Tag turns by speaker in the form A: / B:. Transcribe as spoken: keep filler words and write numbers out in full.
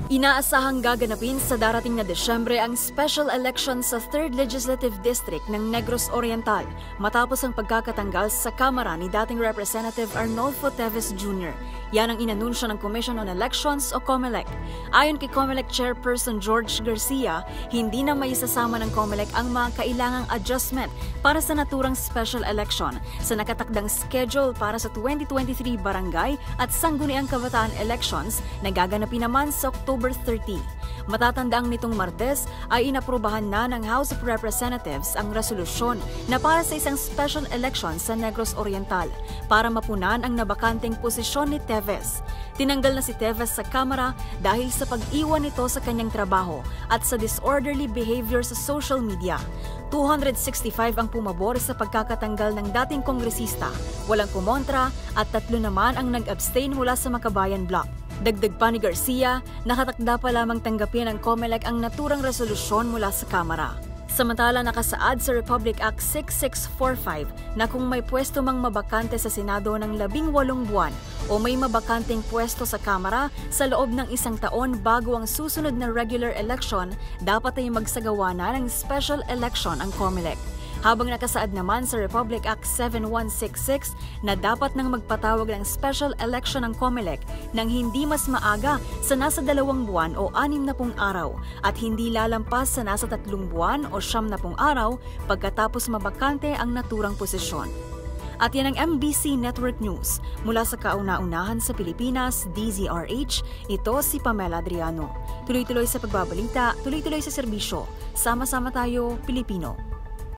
A: Inaasahang gaganapin sa darating na Desyembre ang special election sa third Legislative District ng Negros Oriental matapos ang pagkakatanggal sa Kamara ni dating Representative Arnolfo Teves Junior Yan ang inanunsyo ng Commission on Elections o COMELEC. Ayon kay COMELEC Chairperson George Garcia, hindi na may isasama ng COMELEC ang mga kailangang adjustment para sa naturang special election sa nakatakdang schedule para sa twenty twenty-three barangay at sangguniang kabataan elections na gaganapin naman sa October thirtieth. Matatandaang nitong Martes ay inaprubahan na ng House of Representatives ang resolusyon na para sa isang special election sa Negros Oriental para mapunan ang nabakanteng posisyon ni Teves. Tinanggal na si Teves sa Kamara dahil sa pag-iwan nito sa kanyang trabaho at sa disorderly behavior sa social media. two hundred sixty-five ang pumabor sa pagkakatanggal ng dating kongresista, walang kumontra at tatlo naman ang nag-abstain mula sa Makabayan Bloc. Dagdag pa ni Garcia, nakatakda pa lamang tanggapin ng COMELEC ang naturang resolusyon mula sa Kamara. Samantala nakasaad sa Republic Act sixty-six forty-five na kung may pwesto mang mabakante sa Senado ng labing walong buwan o may mabakanteng pwesto sa Kamara sa loob ng isang taon bago ang susunod na regular election, dapat ay magsagawa na ng special election ang COMELEC. Habang nakasaad naman sa Republic Act seventy-one sixty-six na dapat nang magpatawag ng special election ng COMELEC nang hindi mas maaga sa nasa dalawang buwan o anim na pung araw at hindi lalampas sa nasa tatlong buwan o siyam na pung araw pagkatapos mabakante ang naturang posisyon. At yan ang M B C Network News. Mula sa kauna-unahan sa Pilipinas, D Z R H, ito si Pamela Adriano. Tuloy-tuloy sa pagbabalita, tuloy-tuloy sa serbisyo. Sama-sama tayo, Pilipino.